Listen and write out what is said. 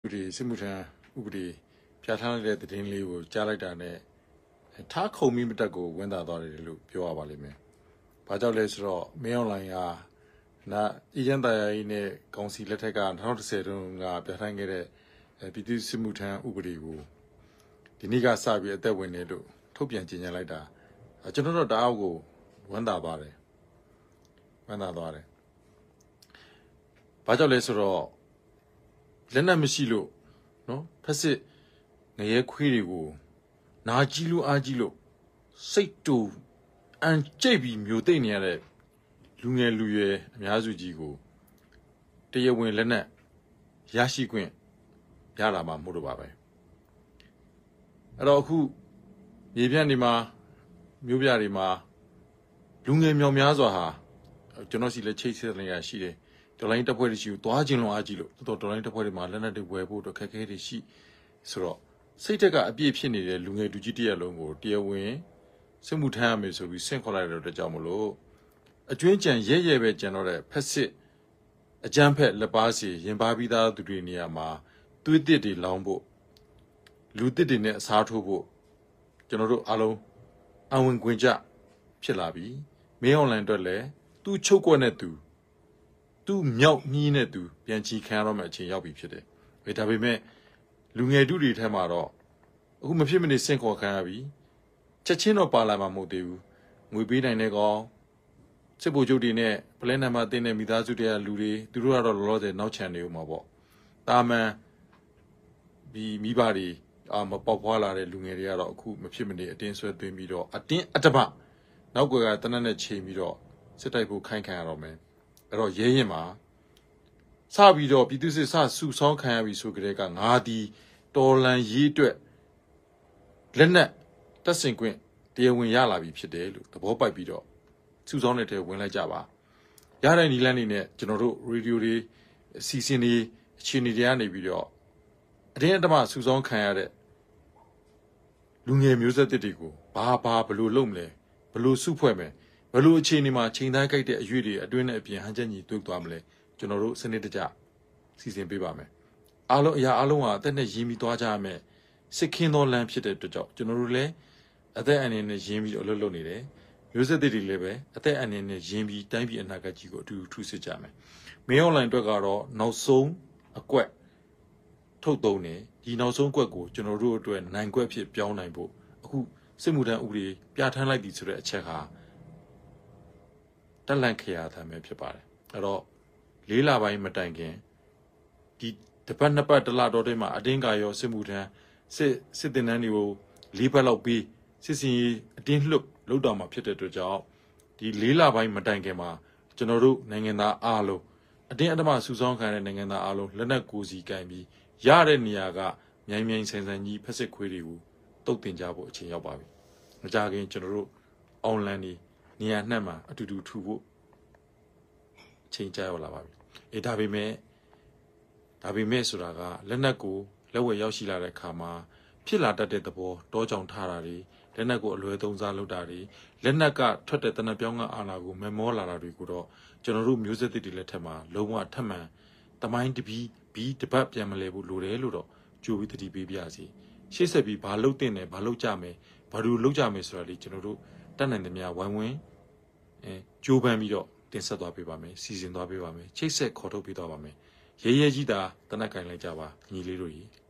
ဥပဒေစစ်မှုထမ်းဥပဒေပြဋ္ဌာန်းလိုက်တဲ့သတင်းလေးကိုကြားလိုက်တာနဲ့ထားခုံမိမတက်ကိုဝန်တာသွားတယ်လို့ပြောရပါလိမ့်မယ်။ဘာကြောင့်လဲဆိုတော့မင်းအွန်လိုင်းကအေဂျင့်တရားရေးနဲ့ကောင်စီလက်ထက်က2010တုန်းကပြဋ္ဌာန်းခဲ့တဲ့ပြည်သူ့စစ်မှုထမ်းဥပဒေကိုဒီနေ့ကစပြီးအသက်ဝင်နေလို့ထုတ်ပြန်ကြေညာလိုက်တာကျွန်တော်တို့တအားကိုဝန်တာသွားတယ်။ဘာကြောင့်လဲဆိုတော့လက်နက်မရှိလို့နော်ဖက်စစ်ငရဲခွေးတွေကိုနာကြီးလို့အားကြီးလို့စိတ်တူအန်ကျိတ်ပြီးမျိုးသိမ့်နေရတဲ့လူငယ်လူရွယ်အများစုကြီးကိုတရားဝင်လက်နက်ရရှိခွင့်ရတာမှမဟုတ်တော့ပါပဲအဲ့တော့အခုမြေပြန့်ဒီမှာမျိုးပြတွေမှာလူငယ်မြောင်များစွာဟာကျွန်တော်စီလက်ချိတ်ဆက်နေရရှိတယ်ဒေါ်လိုင်းတပ်ဖွဲ့တွေရှိကိုသွားခြင်းလုံးအားကြီးလို့တော်ဒေါ်လိုင်းတပ်ဖွဲ့တွေမှာလက်နက်တွေဝယ်ဖို့တော့ခက်ခဲတွေရှိဆိုတော့စိတ်တက်ကအပြည့်ဖြစ်နေတဲ့လူငယ်လူကြီးတရက်လုံးကိုတရားဝင်စစ်မှုထမ်းရမယ်ဆိုပြီးဆင့်ခေါ်လိုက်တဲ့အတွက်ကြောင့်မလို့အကျွင်းကြံရဲပဲကြံတော့တဲ့ဖက်စစ်အကြမ်းဖက်လက်ပါစီရင်ပါပြီးသားသူတွေနေရာမှာသွေးတစ်တွေလောင်းဖို့လူတစ်တွေနဲ့အစားထိုးဖို့ကျွန်တော်တို့အားလုံးအဝင်ခွင့်ကြဖြစ်လာပြီမင်းအွန်လိုင်းအတွက်လည်းသူ့ချုပ်ကွက်နဲ့သူမြောက်မြီးနဲ့သူပြန်ချီခံရတော့မှအချိန်ရောက်ပြီဖြစ်တယ်။ဒါပေမဲ့လူငယ်တို့တွေထဲမှာတော့အခုမဖြစ်မနေစင့်ခေါ်ခံရပြီချက်ချင်းတော့ပါလာမှာမဟုတ်သေးဘူး။ငွေပေးနိုင်တဲ့ကောင်စစ်ဗိုလ်ချုပ်တွေနဲ့ပလဲနံပါတ်အတင်းနဲ့မိသားစုတွေကလူတွေသူတို့ကတော့လောလောဆယ်နောက်ချန်နေဦးမှာပေါ့။တာမန်ဒီမိဘတွေမပေါက်ဖွာလာတဲ့လူငယ်တွေကတော့အခုမဖြစ်မနေအတင်းဆွဲသွင်းပြီးတော့အတင်းအတပနောက်ကွယ်ကတနက်နဲ့ချိန်ပြီးတော့စစ်တိုက်ဖို့ခိုင်းခံရတော့မယ်။အဲ့တော့ရဲရင်မှာစပြီးတော့ပြည်သူစစ်စစုဆောင်းခံရပြီဆိုကြတဲ့ကငါဒီတော်လန်ရေးအတွက်လက်နက်တပ်ဆင်ခွင့်တရားဝင်ရလာပြီဖြစ်တယ်လို့သဘောပိုက်ပြီးတော့စုဆောင်းတဲ့ထဲဝင်လိုက်ကြပါရတဲ့နီလန်းနေနဲ့ကျွန်တော်တို့ရေဒီယိုတွေစီစဉ်တွေအခြေအနေတွေကနေပြီးတော့အတင်းအဓမ္မစုဆောင်းခံရတဲ့လူငယ်မျိုးဆက်တွေကိုဘာဘလို့လုပ်မလဲဘလို့စုဖွဲ့မယ်ဘလို့အခြေအနေမှာချိန်သားကြိုက်တဲ့အရွေးတွေအတွင်းနဲ့အပြင်ဟန်ချက်ညီတွေးသွားမလဲကျွန်တော်တို့စနစ်တကျစီစဉ်ပေးပါမယ်အားလုံးအရာအားလုံးဟာအသက်နဲ့ရင်းပြီးသွားကြရမယ်စစ်ခင်းသောလမ်းဖြစ်တဲ့အတွက်ကြောင့်ကျွန်တော်တို့လည်းအသက်အန္တရာယ်နဲ့ရင်းပြီးအလုပ်လုပ်နေတယ်မျိုးဆက်တွေလည်းပဲအသက်အန္တရာယ်နဲ့ရင်းပြီးတိုင်းပြည်အနာဂတ်ကြီးကိုအတူတူထူးစစ်ကြမယ်မင်းအွန်လိုင်းအတွက်ကတော့နောက်ဆုံးအကွက်ထုတ်သုံးနေဒီနောက်ဆုံးကွက်ကိုကျွန်တော်တို့အတွက်နိုင်ကွက်ဖြစ်ပြောင်းနိုင်ဖို့အခုစစ်မှုထမ်းဥပဒေပြဋ္ဌာန်းလိုက်ပြီဆိုတဲ့အချက်ဟာတက်လန့်ခရတာပဲဖြစ်ပါတယ်အဲ့တော့၄လပိုင်းမတိုင်ခင်ဒီတစ်ပတ်နှစ်ပတ်တစ်လတော့တည်းမှာအတင်းကာရောစစ်မှုထမ်းစစ်တင်တန်းတွေကို၄ပတ်လောက်ပြီးစစ်စင်ရေးအတင်းလှုပ်လောက်တော့မှာဖြစ်တဲ့အတွက်ကြောင့်ဒီ၄လပိုင်းမတိုင်ခင်မှာကျွန်တော်တို့နိုင်ငံသားအားလုံးအတင်းအဓမ္မစုဆောင်းခံတဲ့နိုင်ငံသားအားလုံးလက်နက်ကိုစီကင်ပြီးရတဲ့နေရာကမြိုင်ဆိုင်ကြီးဖက်စစ်ခွေးတွေကိုတုတ်တင်ကြဖို့အချိန်ရောက်ပါပြီမကြခင်ကျွန်တော်တို့အွန်လိုင်းနေရာနှံ့မှာအတူတူထူဖို့ချိန်ကြရောက်လာပါပြီဒါပေမဲ့ဆိုတာကလက်နက်ကိုလက်ဝယ်ရောက်ရှိလာတဲ့အခါမှာဖြစ်လာတတ်တဲ့သဘောတောကြောင်ထားတာတွေလက်နက်ကိုအလွယ်သုံးစားလုပ်တာတွေလက်နက်ကထွက်တဲ့တနက်ပြောင်းကအာဏာကိုမမောလာတာတွေကိုတော့ကျွန်တော်တို့မျိုးဆက်သစ်တွေလက်ထက်မှာလုံးဝထပ်မံတမိုင်းတပတ်ပြန်မလဲဘူးလိုတယ်လို့တော့ကြိုပြီးတတိပေးပြစီရှေ့ဆက်ပြီးဘာလုပ်တင်တယ်ဘာလုပ်ကြမယ်ဘာလို့လုပ်ကြမယ်ဆိုတာလေးကျွန်တော်တို့တတ်နိုင်သမျှဝိုင်းဝန်းကြိုးပမ်းပြီးတော့တင်ဆက်သွားပေးပါမယ်စီစဉ်သွားပေးပါမယ်ချိတ်ဆက်ခေါ်ထုတ်ပေးသွားပါမယ်ရဲကြီးတာတနက်ကင်လိုက်ကြပါညီလေးတို့ကြီး